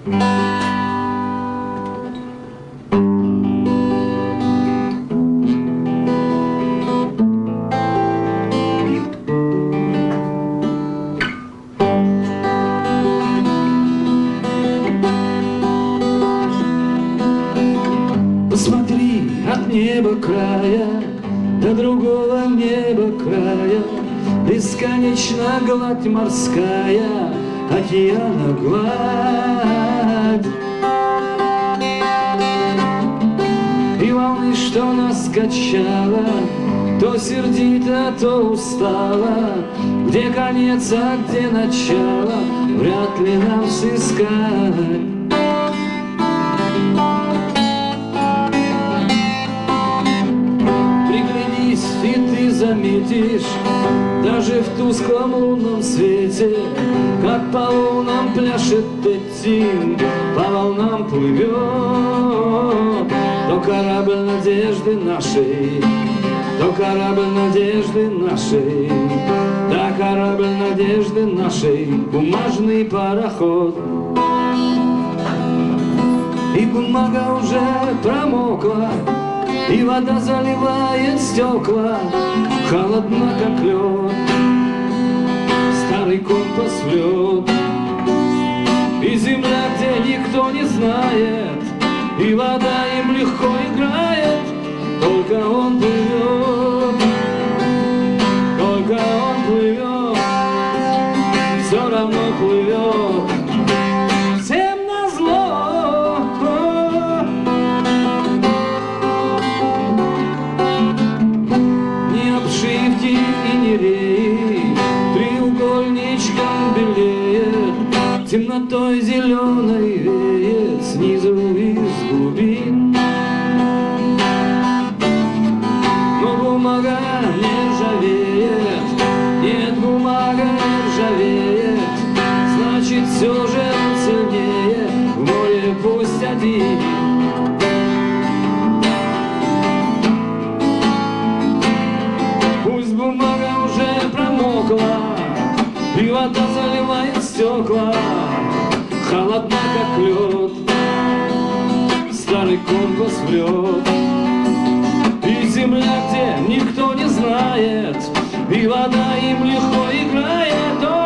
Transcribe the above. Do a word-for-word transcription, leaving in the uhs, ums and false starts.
Посмотри от неба края до другого неба края, бесконечна гладь морская, океана гладь. И волны, что нас качало, то сердито, то устало, где конец, а где начало, вряд ли нам сыскать. И ты заметишь, даже в тусклом лунном свете, как по лунам пляшет Этин, по волнам плывет. То корабль надежды нашей, то корабль надежды нашей, да корабль надежды нашей, бумажный пароход. И бумага уже промокла, и вода заливает стекла, холодна, как лед. Старый компас врет, и земля, где никто не знает, и вода им легко играет, только он плывет, только он плывет, все равно плывет. И не реет, треугольничком белеет, темнотой зеленой веет снизу из глубин. Но бумага не ржавеет, нет, бумага не ржавеет, значит, все же он сильнее, в море пусть один. Бумага уже промокла, и вода заливает стекла, холодна, как лед. Старый компас врет, и земля, где никто не знает, и вода им легко играет.